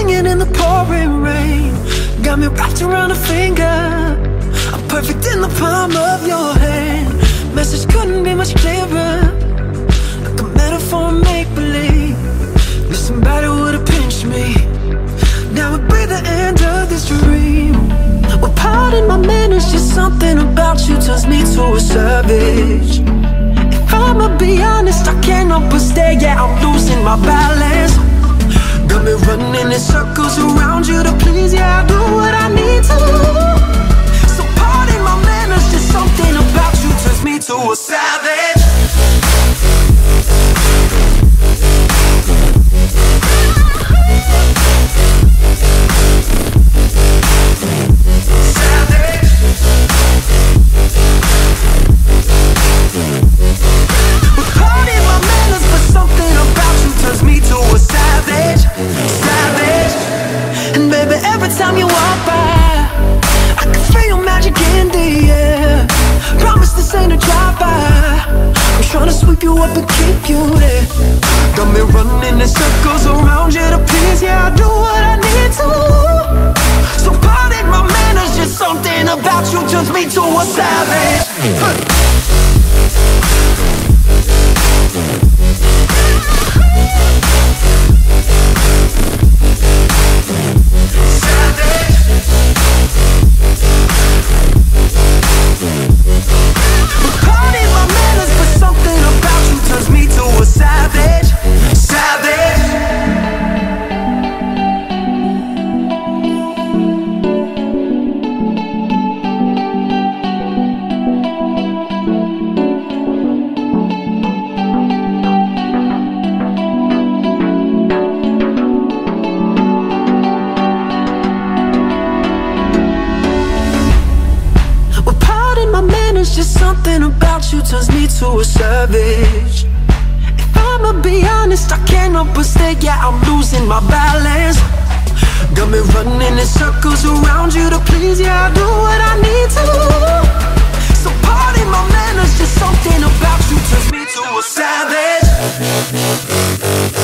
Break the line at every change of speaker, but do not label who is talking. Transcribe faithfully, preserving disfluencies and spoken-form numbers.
singing in the pouring rain. Got me wrapped around a finger. I'm perfect in the palm of your hand. Message couldn't be much clearer, like a metaphor, make-believe. If somebody would've pinched me, now would be the end of this dream. Well, pardon my manners, just something about you turns me to a savage. If I'ma be honest, I can't help but stay, yeah, I'm losing my balance. Got me running in circles around you to please, yeah, I do what I need to. So pardon my manners, just something about you turns me to a savage. Time you walk by, I can feel your magic in the air. Promise this ain't a drive-by. I'm trying to sweep you up and keep you there. Got me running in circles around you to please, yeah, I do what I need to. So pardon my manners, just something about you turns me to a savage. Just something about you turns me to a savage. If I'ma be honest, I can't help but stay, yeah, I'm losing my balance. Got me running in circles around you to please, yeah, I do what I need to. So pardon my manners, just something about you turns me to a savage.